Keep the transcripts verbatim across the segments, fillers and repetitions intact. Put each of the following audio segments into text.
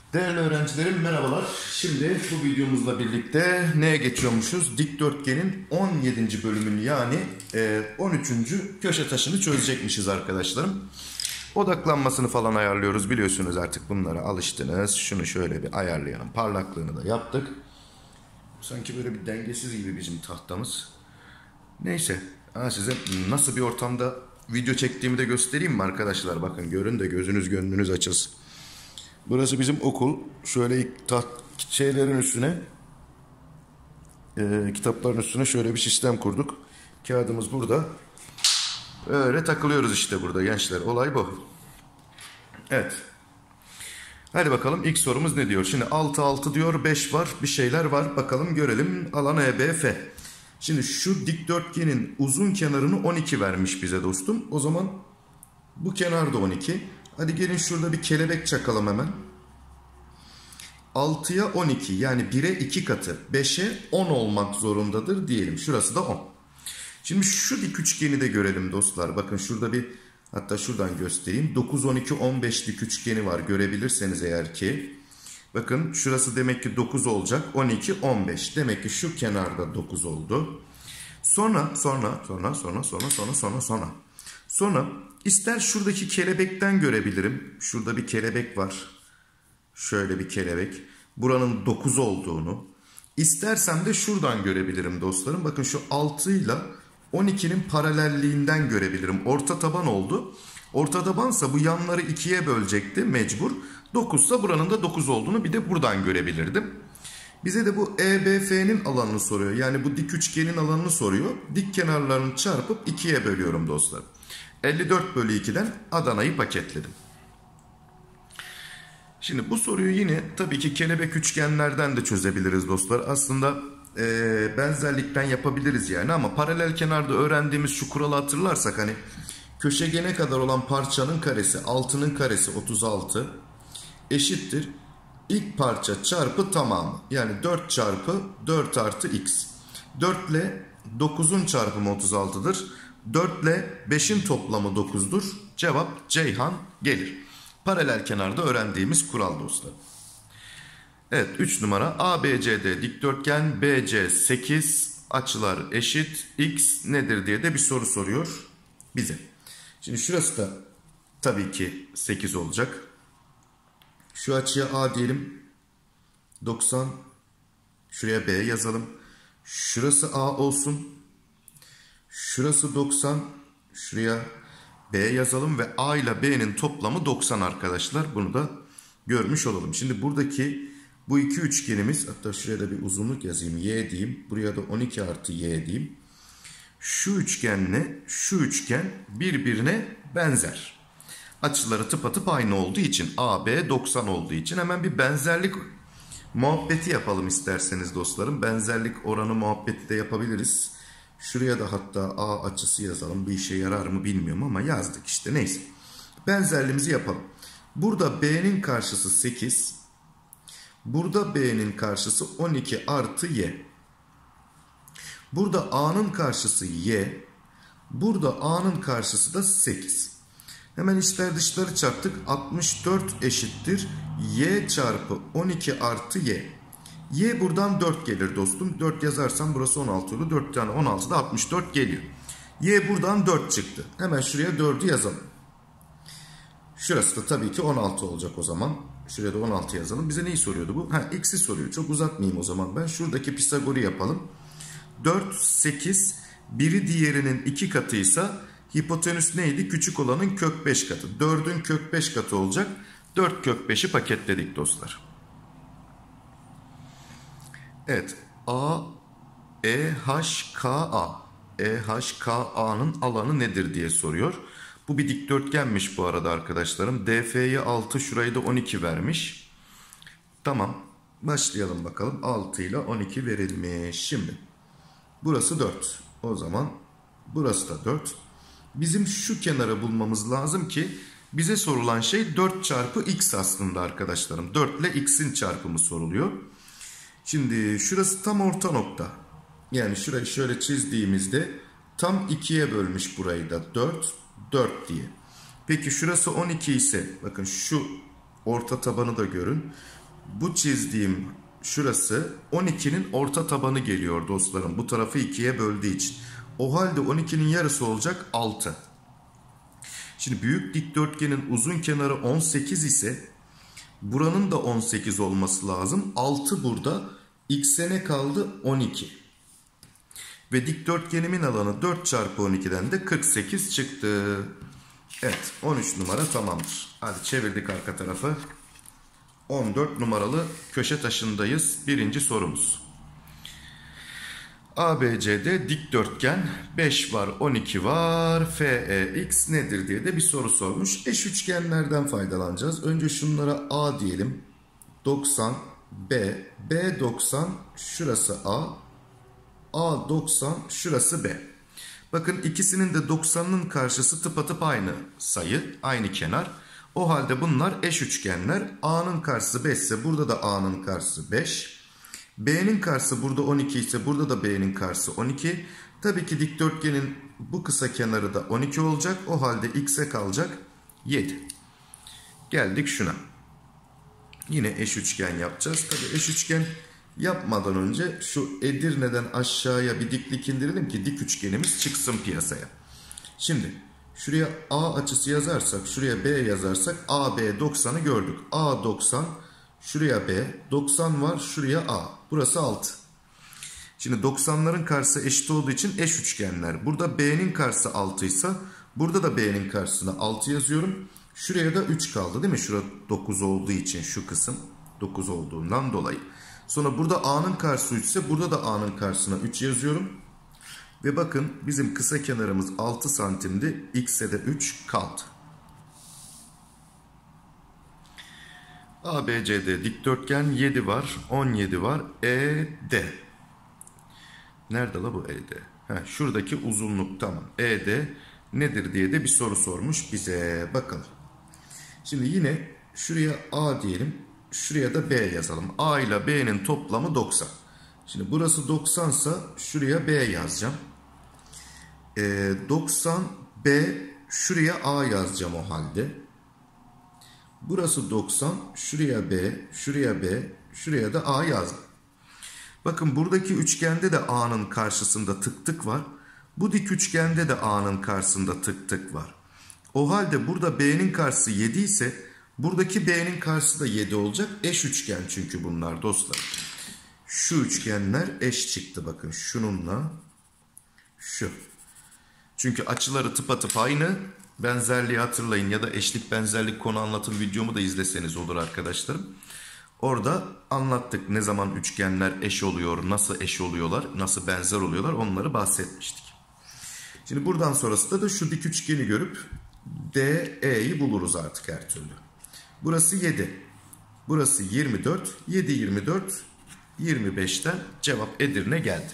Değerli öğrencilerim merhabalar. Şimdi bu videomuzla birlikte neye geçiyormuşuz? Dikdörtgenin on yedinci bölümünü yani on üçüncü köşe taşını çözecekmişiz arkadaşlarım. Odaklanmasını falan ayarlıyoruz. Biliyorsunuz artık bunlara alıştınız. Şunu şöyle bir ayarlayalım. Parlaklığını da yaptık. Sanki böyle bir dengesiz gibi bizim tahtamız. Neyse. Ha, size nasıl bir ortamda video çektiğimi de göstereyim mi arkadaşlar? Bakın görün de gözünüz gönlünüz açılsın. Burası bizim okul. Şöyle taht şeylerin üstüne e, kitapların üstüne şöyle bir sistem kurduk. Kağıdımız burada. Öyle takılıyoruz işte burada gençler. Olay bu. Evet. Hadi bakalım ilk sorumuz ne diyor? Şimdi altı altı diyor, beş var, bir şeyler var. Bakalım görelim. Alan E B F. Şimdi şu dikdörtgenin uzun kenarını on iki vermiş bize dostum. O zaman bu kenar da on iki. Hadi gelin şurada bir kelebek çakalım hemen. altıya on iki yani bire iki katı. beşe on olmak zorundadır diyelim. Şurası da on. Şimdi şu dik üçgeni de görelim dostlar. Bakın şurada bir, hatta şuradan göstereyim. dokuz on iki on beş dik üçgeni var. Görebilirseniz eğer ki. Bakın şurası demek ki dokuz olacak. on iki on beş. Demek ki şu kenarda dokuz oldu. Sonra sonra sonra sonra sonra sonra sonra sonra. Sonra ister şuradaki kelebekten görebilirim. Şurada bir kelebek var. Şöyle bir kelebek. Buranın dokuz olduğunu. İstersem de şuradan görebilirim dostlarım. Bakın şu altı ile on ikinin paralelliğinden görebilirim. Orta taban oldu. Orta tabansa bu yanları ikiye bölecekti mecbur. dokuzsa buranın da dokuz olduğunu bir de buradan görebilirdim. Bize de bu E B F'nin alanını soruyor. Yani bu dik üçgenin alanını soruyor. Dik kenarlarını çarpıp ikiye bölüyorum dostlar. elli dört bölü iki'den Adana'yı paketledim. Şimdi bu soruyu yine tabii ki kelebek üçgenlerden de çözebiliriz dostlar. Aslında e, benzerlikten yapabiliriz yani, ama paralel kenarda öğrendiğimiz şu kuralı hatırlarsak hani köşegene kadar olan parçanın karesi altının karesi otuz altı eşittir ilk parça çarpı tamamı. Yani dört çarpı dört artı x. dört ile dokuzun çarpımı otuz altı'dır. dört ile beşin toplamı dokuz'dur. Cevap Ceyhan gelir. Paralel kenarda öğrendiğimiz kural dostlar. Evet, üç numara A B C D dikdörtgen, B C sekiz, açılar eşit, x nedir diye de bir soru soruyor bize. Şimdi şurası da tabii ki sekiz olacak. Şu açıya A diyelim, doksan, şuraya B yazalım. Şurası A olsun. Şurası doksan, şuraya B yazalım ve A ile B'nin toplamı doksan arkadaşlar. Bunu da görmüş olalım. Şimdi buradaki bu iki üçgenimiz, hatta şuraya da bir uzunluk yazayım, y diyeyim. Buraya da on iki artı y diyeyim. Şu üçgenle şu üçgen birbirine benzer. Açıları tıpatıp aynı olduğu için, A B doksan olduğu için hemen bir benzerlik muhabbeti yapalım isterseniz dostlarım. Benzerlik oranı muhabbeti de yapabiliriz. Şuraya da hatta A açısı yazalım. Bir işe yarar mı bilmiyorum ama yazdık işte, neyse. Benzerliğimizi yapalım. Burada B'nin karşısı sekiz. Burada B'nin karşısı on iki artı y. Burada A'nın karşısı y. Burada A'nın karşısı da sekiz. Hemen içler dışları çarptık. altmış dört eşittir y çarpı on iki artı y. Y buradan dört gelir dostum. dört yazarsam burası on altı olur. dört tane on altı'da altmış dört geliyor. Y buradan dört çıktı. Hemen şuraya dördü yazalım. Şurası da tabii ki on altı olacak o zaman. Şuraya da on altı yazalım. Bize neyi soruyordu bu? Ha, x'i soruyor. Çok uzatmayayım o zaman ben. Şuradaki Pisagor'u yapalım. dört, sekiz. Biri diğerinin iki katıysa hipotenüs neydi? Küçük olanın kök beş katı. dördün kök beş katı olacak. dört kök beş'i paketledik dostlar. Evet, A, E, H, K, A. E, H, K, A'nın alanı nedir diye soruyor. Bu bir dikdörtgenmiş bu arada arkadaşlarım. D F'ye altı, şurayı da on iki vermiş. Tamam, başlayalım bakalım. altı ile on iki verilmiş. Şimdi, burası dört. O zaman burası da dört. Bizim şu kenarı bulmamız lazım ki bize sorulan şey dört çarpı x aslında arkadaşlarım. dört ile x'in çarpımı soruluyor. Şimdi şurası tam orta nokta. Yani şurayı şöyle çizdiğimizde tam ikiye bölmüş burayı da, dört, dört diye. Peki şurası on iki ise bakın şu orta tabanı da görün. Bu çizdiğim şurası on ikinin orta tabanı geliyor dostlarım. Bu tarafı ikiye böldüğü için. O halde on ikinin yarısı olacak altı. Şimdi büyük dikdörtgenin uzun kenarı on sekiz ise buranın da on sekiz olması lazım. altı burada. X'e ne kaldı? on iki. Ve dikdörtgenimin alanı dört çarpı on ikiden de kırk sekiz çıktı. Evet, on üç numara tamamdır. Hadi çevirdik arka tarafı. on dört numaralı köşe taşındayız. Birinci sorumuz. A B C D dikdörtgen, beş var, on iki var. F E X nedir diye de bir soru sormuş. Eş üçgenlerden faydalanacağız. Önce şunlara A diyelim. doksan, B, B doksan, şurası A. A doksan, şurası B. Bakın ikisinin de doksanının karşısı tıpatıp aynı sayı, aynı kenar. O halde bunlar eş üçgenler. A'nın karşısı beş ise burada da A'nın karşısı beş. B'nin karşısı burada on iki ise burada da B'nin karşısı on iki. Tabii ki dikdörtgenin bu kısa kenarı da on iki olacak. O halde X'e kalacak yedi. Geldik şuna. Yine eş üçgen yapacağız. Tabii eş üçgen yapmadan önce şu Edirne'den aşağıya bir diklik indirelim ki dik üçgenimiz çıksın piyasaya. Şimdi şuraya A açısı yazarsak, şuraya B yazarsak A B doksanı gördük. A doksan, şuraya B, doksan var, şuraya A. Burası altı. Şimdi doksanların karşısı eşit olduğu için eş üçgenler. Burada B'nin karşısı altı ise burada da B'nin karşısına altı yazıyorum. Şuraya da üç kaldı değil mi? Şurada dokuz olduğu için şu kısım dokuz olduğundan dolayı. Sonra burada A'nın karşısı üç ise burada da A'nın karşısına üç yazıyorum. Ve bakın bizim kısa kenarımız altı santimdi. X'e de üç kaldı. A B C D dikdörtgen yedi var, on yedi var. E D. Nerede la bu E D? Heh, şuradaki uzunluk tamam. E D nedir diye de bir soru sormuş bize. Bakalım. Şimdi yine şuraya A diyelim. Şuraya da B yazalım. A ile B'nin toplamı doksan. Şimdi burası doksan ise şuraya B yazacağım. E, doksan B, şuraya A yazacağım o halde. Burası doksan, şuraya B, şuraya B, şuraya da A yazdım. Bakın buradaki üçgende de A'nın karşısında tık tık var. Bu dik üçgende de A'nın karşısında tık tık var. O halde burada B'nin karşısı yedi ise buradaki B'nin karşısı da yedi olacak. Eş üçgen çünkü bunlar dostlar. Şu üçgenler eş çıktı bakın şununla şu. Çünkü açıları tıpatıp aynı. Benzerliği hatırlayın ya da eşlik benzerlik konu anlatım videomu da izleseniz olur arkadaşlarım. Orada anlattık ne zaman üçgenler eş oluyor, nasıl eş oluyorlar, nasıl benzer oluyorlar onları bahsetmiştik. Şimdi buradan sonrasında da şu dik üçgeni görüp D E'yi buluruz artık her türlü. Burası yedi. Burası yirmi dört. yedi, yirmi dört, yirmi beşten cevap Edirne geldi.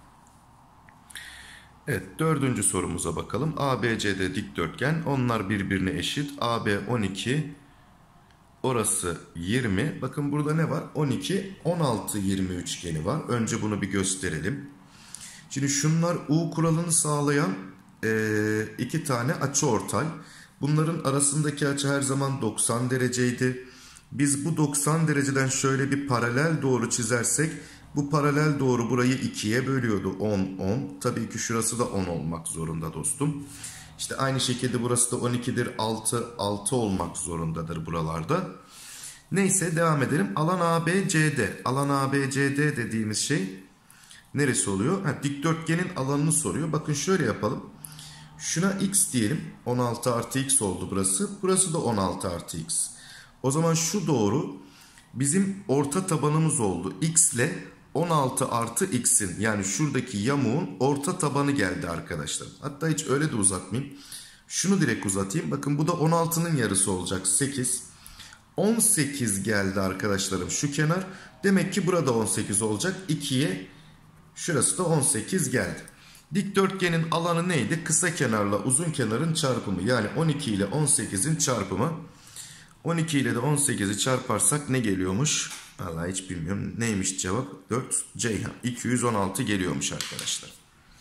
Evet, dördüncü sorumuza bakalım. A B C D dikdörtgen. Onlar birbirine eşit. A B on iki. Orası yirmi. Bakın burada ne var? on iki, on altı, yirmi üçgeni var. Önce bunu bir gösterelim. Şimdi şunlar U kuralını sağlayan e, iki tane açıortay. Bunların arasındaki açı her zaman doksan dereceydi. Biz bu doksan dereceden şöyle bir paralel doğru çizersek bu paralel doğru burayı ikiye bölüyordu. on, on. Tabii ki şurası da on olmak zorunda dostum. İşte aynı şekilde burası da on ikidir. altı, altı olmak zorundadır buralarda. Neyse devam edelim. Alan A B C D. Alan A B C D dediğimiz şey neresi oluyor? Ha, dikdörtgenin alanını soruyor. Bakın şöyle yapalım. Şuna X diyelim. on altı artı X oldu burası. Burası da on altı artı X. O zaman şu doğru bizim orta tabanımız oldu. X ile on altı artı X'in yani şuradaki yamuğun orta tabanı geldi arkadaşlar. Hatta hiç öyle de uzatmayayım. Şunu direkt uzatayım. Bakın bu da on altının yarısı olacak. sekiz. on sekiz geldi arkadaşlarım şu kenar. Demek ki burada on sekiz olacak. ikiye şurası da on sekiz geldi. Dikdörtgenin alanı neydi? Kısa kenarla uzun kenarın çarpımı. Yani on iki ile on sekizin çarpımı. on iki ile de on sekizi çarparsak ne geliyormuş? Vallahi hiç bilmiyorum. Neymiş cevap? dört Ceyhan. iki yüz on altı geliyormuş arkadaşlar.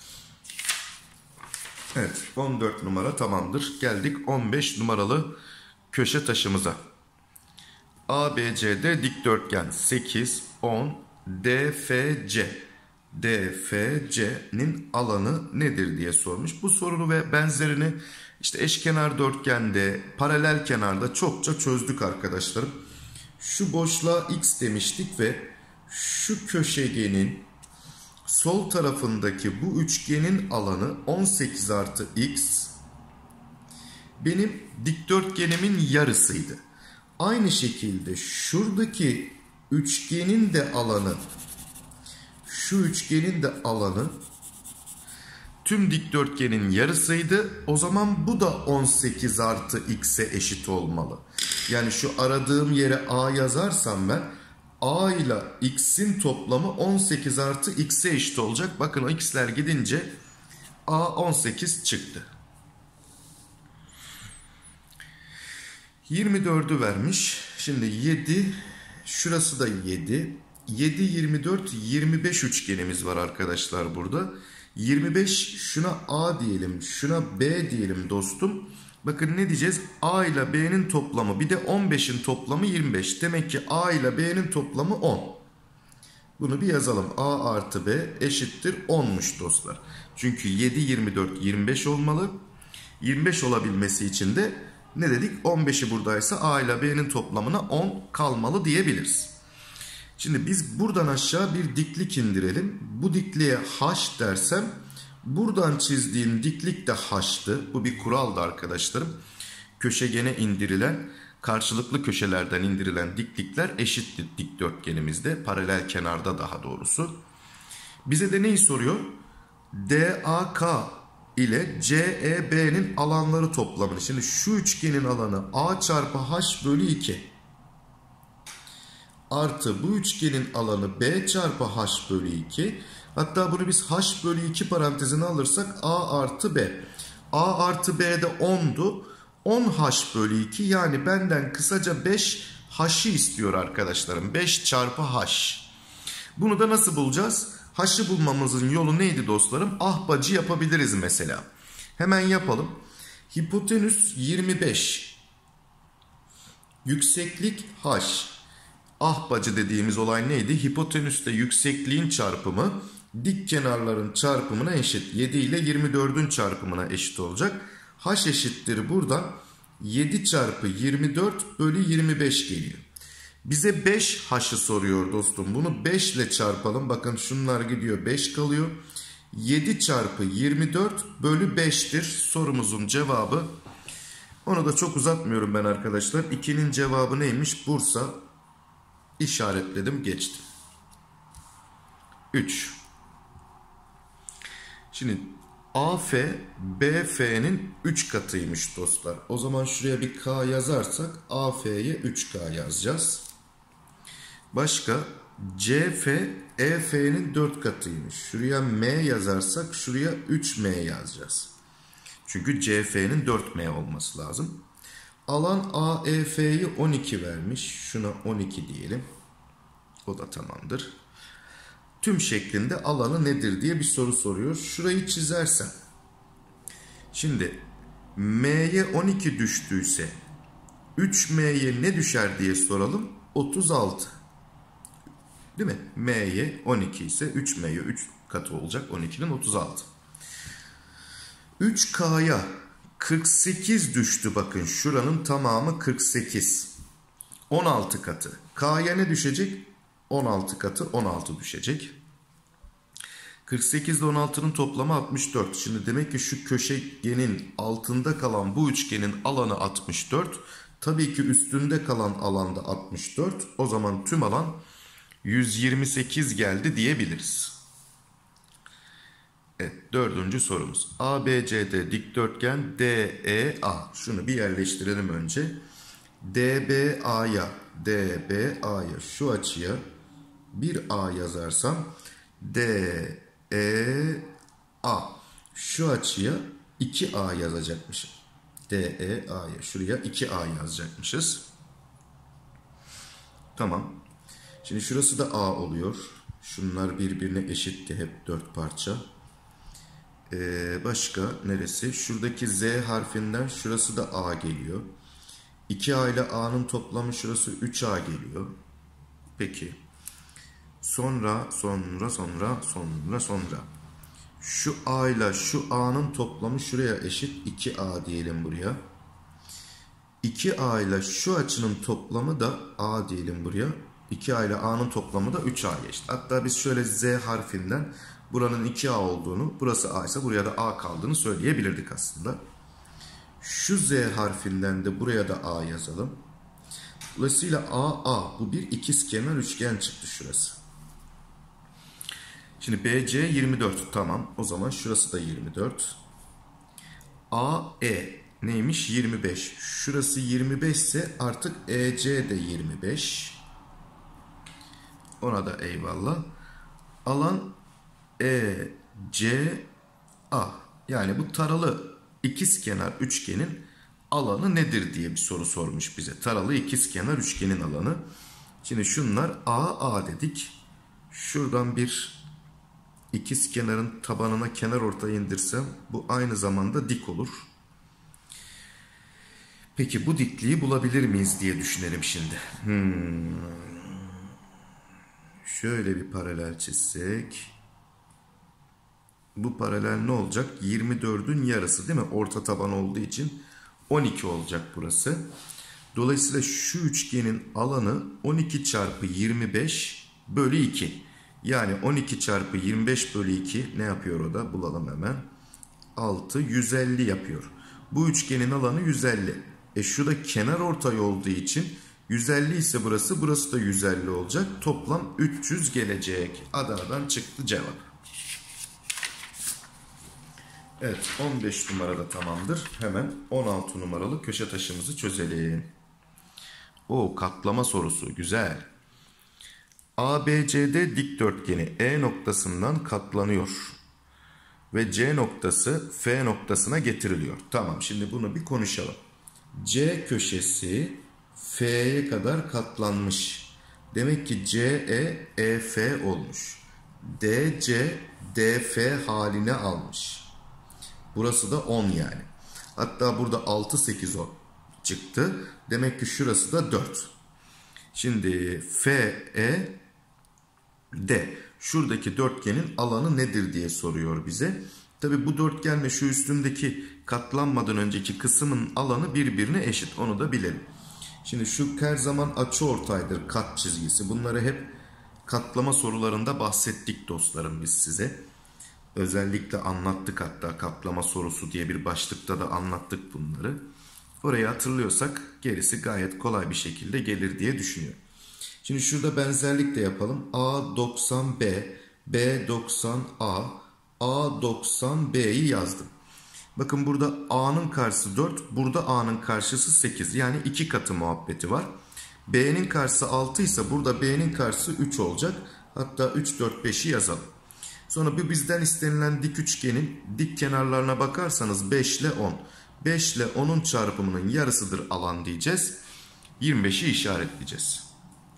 Evet, on dört numara tamamdır. Geldik on beş numaralı köşe taşımıza. A B C D dikdörtgen sekiz, on, D F C. D F C'nin alanı nedir diye sormuş. Bu sorunu ve benzerini işte eşkenar dörtgende, paralel kenarda çokça çözdük arkadaşlarım. Şu boşluğa x demiştik ve şu köşegenin sol tarafındaki bu üçgenin alanı on sekiz artı x benim dikdörtgenimin yarısıydı. Aynı şekilde şuradaki üçgenin de alanı, şu üçgenin de alanı tüm dikdörtgenin yarısıydı. O zaman bu da on sekiz artı x'e eşit olmalı. Yani şu aradığım yere a yazarsam ben a ile x'in toplamı on sekiz artı x'e eşit olacak. Bakın o x'ler gidince a on sekiz çıktı. yirmi dördü vermiş. Şimdi yedi, şurası da yedi. yedi, yirmi dört, yirmi beş üçgenimiz var arkadaşlar burada. yirmi beş, şuna A diyelim, şuna B diyelim dostum. Bakın ne diyeceğiz? A ile B'nin toplamı, bir de on beşin toplamı yirmi beş. Demek ki A ile B'nin toplamı on. Bunu bir yazalım. A artı B eşittir onmuş dostlar. Çünkü yedi, yirmi dört, yirmi beş olmalı. yirmi beş olabilmesi için de ne dedik? on beşi buradaysa A ile B'nin toplamına on kalmalı diyebiliriz. Şimdi biz buradan aşağı bir diklik indirelim. Bu dikliğe H dersem buradan çizdiğim diklik de H'tı. Bu bir kuraldı arkadaşlarım. Köşegene indirilen, karşılıklı köşelerden indirilen diklikler eşittir dikdörtgenimizde. Paralel kenarda daha doğrusu. Bize de neyi soruyor? D A K ile C E B'nin alanları toplamını. Şimdi şu üçgenin alanı A çarpı H bölü iki. Artı bu üçgenin alanı B çarpı H bölü iki. Hatta bunu biz H bölü iki parantezine alırsak A artı B. A artı B de ondu. on H bölü iki, yani benden kısaca beş H'ı istiyor arkadaşlarım. beş çarpı H. Bunu da nasıl bulacağız? H'ı bulmamızın yolu neydi dostlarım? Ahbacı yapabiliriz mesela. Hemen yapalım. Hipotenüs yirmi beş. Yükseklik H. Ahbacı dediğimiz olay neydi? Hipotenüste yüksekliğin çarpımı dik kenarların çarpımına eşit. yedi ile yirmi dördün çarpımına eşit olacak. H eşittir buradan yedi çarpı yirmi dört bölü yirmi beş geliyor. Bize beş H'ı soruyor dostum. Bunu beş ile çarpalım. Bakın şunlar gidiyor, beş kalıyor. yedi çarpı yirmi dört bölü beş'tir sorumuzun cevabı. Onu da çok uzatmıyorum ben arkadaşlar. ikinin cevabı neymiş? Bursa. İşaretledim, geçtim. üç. Şimdi A F B F'nin üç katıymış dostlar. O zaman şuraya bir K yazarsak A F'ye üç K yazacağız. Başka C F E F'nin dört katıymış. Şuraya M yazarsak şuraya üç M yazacağız. Çünkü C F'nin dört M olması lazım. Alan A E F'yi on iki vermiş. Şuna on iki diyelim. O da tamamdır. Tüm şeklinde alanı nedir diye bir soru soruyor. Şurayı çizersem. Şimdi M'ye on iki düştüyse üç M'ye ne düşer diye soralım. otuz altı. Değil mi? M'ye on iki ise üç M'ye üç katı olacak. on ikinin otuz altı. üç K'ya kırk sekiz düştü. Bakın şuranın tamamı kırk sekiz. on altı katı. K'ya ne düşecek? on altı katı on altı düşecek. kırk sekiz ile on altının toplamı altmış dört. Şimdi demek ki şu köşegenin altında kalan bu üçgenin alanı altmış dört. Tabii ki üstünde kalan alanda altmış dört. O zaman tüm alan yüz yirmi sekiz geldi diyebiliriz. Evet, dördüncü sorumuz. A B C D dikdörtgen D E A. Şunu bir yerleştirelim önce. D B A'ya D B A'ya şu açıya bir A yazarsam D E A şu açıya iki A yazacakmışım. D E A'ya şuraya iki A yazacakmışız. Tamam. Şimdi şurası da A oluyor. Şunlar birbirine eşitti hep dört parça. Ee, başka neresi? Şuradaki Z harfinden şurası da A geliyor. iki A ile A'nın toplamı şurası üç A geliyor. Peki. Sonra, sonra, sonra, sonra, sonra. Şu A ile şu A'nın toplamı şuraya eşit. iki A diyelim buraya. iki A ile şu açının toplamı da A diyelim buraya. iki A ile A'nın toplamı da üç A eşit. Hatta biz şöyle Z harfinden buranın iki A olduğunu, burası A ise buraya da A kaldığını söyleyebilirdik aslında. Şu Z harfinden de buraya da A yazalım. Dolayısıyla A, A. Bu bir ikizkenar üçgen çıktı şurası. Şimdi B C yirmi dört. Tamam. O zaman şurası da yirmi dört. A, E neymiş? yirmi beş. Şurası yirmi beş ise artık E C de yirmi beş. Ona da eyvallah. Alan E C A. Yani bu taralı ikizkenar üçgenin alanı nedir diye bir soru sormuş bize. Taralı ikizkenar üçgenin alanı. Şimdi şunlar A, A dedik. Şuradan bir ikizkenarın tabanına kenarortay indirsem bu aynı zamanda dik olur. Peki bu dikliği bulabilir miyiz diye düşünelim şimdi. Hmm. Şöyle bir paralel çizsek. Bu paralel ne olacak? yirmi dördün yarısı değil mi? Orta taban olduğu için on iki olacak burası. Dolayısıyla şu üçgenin alanı on iki çarpı yirmi beş bölü iki. Yani on iki çarpı yirmi beş bölü iki ne yapıyor o da? Bulalım hemen. altı, yüz elli yapıyor. Bu üçgenin alanı yüz elli. E şu da kenarortay olduğu için yüz elli ise burası, burası da yüz elli olacak. Toplam üç yüz gelecek. Adana'dan çıktı cevap. Evet, on beş numarada tamamdır. Hemen on altı numaralı köşe taşımızı çözelim. O katlama sorusu güzel. A B C D dikdörtgeni E noktasından katlanıyor ve C noktası F noktasına getiriliyor. Tamam, şimdi bunu bir konuşalım. C köşesi F'ye kadar katlanmış. Demek ki C E E F olmuş. D C D F haline almış. Burası da on yani. Hatta burada altı, sekiz, on çıktı. Demek ki şurası da dört. Şimdi F E D. Şuradaki dörtgenin alanı nedir diye soruyor bize. Tabi bu dörtgenle şu üstündeki katlanmadan önceki kısmın alanı birbirine eşit. Onu da bilelim. Şimdi şu her zaman açıortaydır, kat çizgisi. Bunları hep katlama sorularında bahsettik dostlarım biz size. Özellikle anlattık, hatta katlama sorusu diye bir başlıkta da anlattık bunları. Orayı hatırlıyorsak gerisi gayet kolay bir şekilde gelir diye düşünüyorum. Şimdi şurada benzerlik de yapalım. A doksan B, B doksan A, A doksan B'yi yazdım. Bakın burada A'nın karşısı dört, burada A'nın karşısı sekiz. Yani iki katı muhabbeti var. B'nin karşısı altı ise burada B'nin karşısı üç olacak. Hatta üç, dört, beşi yazalım. Sonra bir bizden istenilen dik üçgenin dik kenarlarına bakarsanız beş ile on. beş ile onun çarpımının yarısıdır alan diyeceğiz. yirmi beşi işaretleyeceğiz.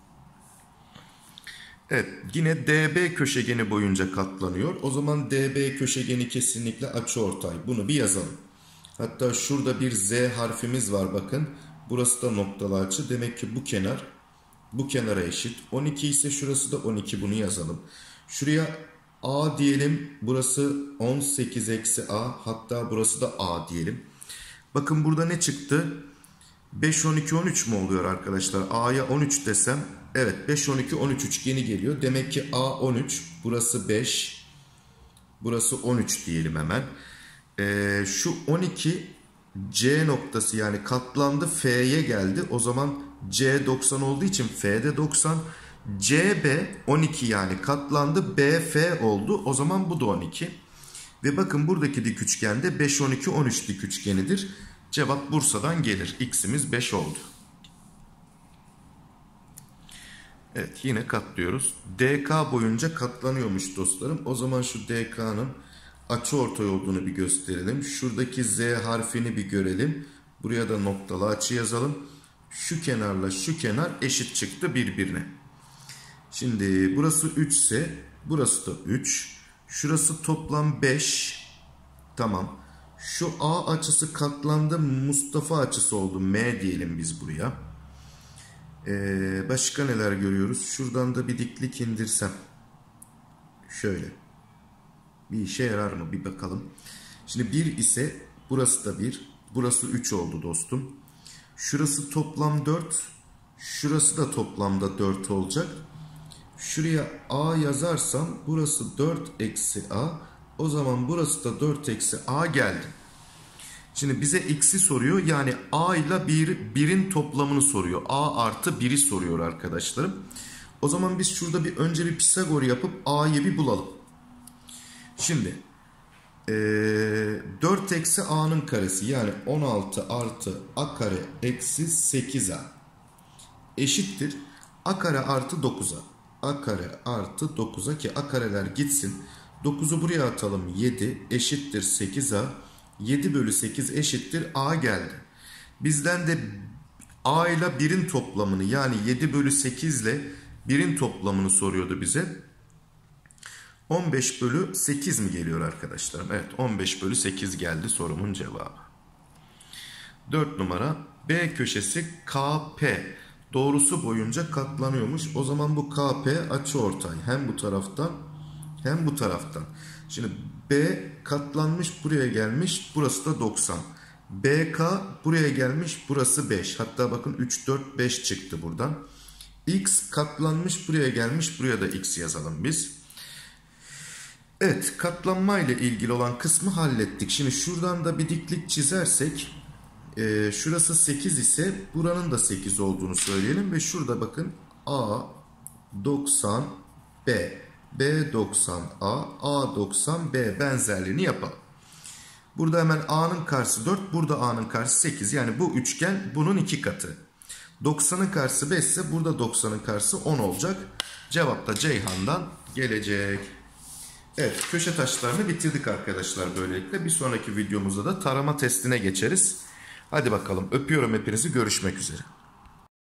Evet, yine D B köşegeni boyunca katlanıyor. O zaman D B köşegeni kesinlikle açıortay. Bunu bir yazalım. Hatta şurada bir Z harfimiz var bakın. Burası da noktalı açı. Demek ki bu kenar bu kenara eşit. on iki ise şurası da on iki, bunu yazalım. Şuraya A diyelim. Burası on sekiz eksi A. Hatta burası da A diyelim. Bakın burada ne çıktı? beş, on iki, on üç mü oluyor arkadaşlar? A'ya on üç desem. Evet, beş, on iki, on üç üçgeni geliyor. Demek ki A on üç. Burası beş. Burası on üç diyelim hemen. Ee, şu on iki C noktası yani katlandı, F'ye geldi. O zaman C doksan olduğu için F'de doksan. C B on iki yani katlandı, B F oldu. O zaman bu da on iki. Ve bakın buradaki dik üçgende beş, on iki, on üç dik üçgenidir. Cevap Bursa'dan gelir. X'imiz beş oldu. Evet, yine katlıyoruz. D K boyunca katlanıyormuş dostlarım. O zaman şu D K'nın açıortay olduğunu bir gösterelim. Şuradaki Z harfini bir görelim. Buraya da noktalı açı yazalım. Şu kenarla şu kenar eşit çıktı birbirine. Şimdi burası üç ise burası da üç. Şurası toplam beş. Tamam. Şu A açısı katlandı, Mustafa açısı oldu. M diyelim biz buraya. Ee, başka neler görüyoruz? Şuradan da bir diklik indirsem. Şöyle. Bir işe yarar mı? Bir bakalım. Şimdi bir ise burası da bir. Burası üç oldu dostum. Şurası toplam dört. Şurası da toplamda dört olacak. Şuraya A yazarsam burası dört eksi A. O zaman burası da dört eksi A geldi. Şimdi bize x'i soruyor. Yani A ile bir, birin toplamını soruyor. A artı biri soruyor arkadaşlarım. O zaman biz şurada bir önce bir Pisagor yapıp A'yı bir bulalım. Şimdi ee, dört eksi A'nın karesi yani on altı artı A kare eksi sekiz A eşittir. A kare artı dokuz A. A kare artı dokuz A ki A kareler gitsin. dokuzu buraya atalım. yedi eşittir sekiz A. yedi bölü sekiz eşittir A geldi. Bizden de A ile birin toplamını yani yedi bölü sekiz ile birin toplamını soruyordu bize. on beş bölü sekiz mi geliyor arkadaşlarım? Evet, on beş bölü sekiz geldi sorumun cevabı. dört numara B köşesi K P doğrusu boyunca katlanıyormuş. O zaman bu K P açıortay hem bu taraftan hem bu taraftan. Şimdi B katlanmış buraya gelmiş, burası da doksan. B K buraya gelmiş, burası beş. Hatta bakın üç dört beş çıktı buradan. X katlanmış buraya gelmiş, buraya da X yazalım biz. Evet, katlanma ile ilgili olan kısmı hallettik. Şimdi şuradan da bir diklik çizersek e, şurası sekiz ise buranın da sekiz olduğunu söyleyelim ve şurada bakın A doksan B, B doksan A, A doksan B benzerliğini yapalım. Burada hemen A'nın karşısı dört, burada A'nın karşısı sekiz. Yani bu üçgen bunun iki katı. doksanın karşısı beş ise burada doksanın karşısı on olacak. Cevap da Ceyhan'dan gelecek. Evet, köşe taşlarını bitirdik arkadaşlar böylelikle. Bir sonraki videomuzda da tarama testine geçeriz. Hadi bakalım, öpüyorum hepinizi, görüşmek üzere.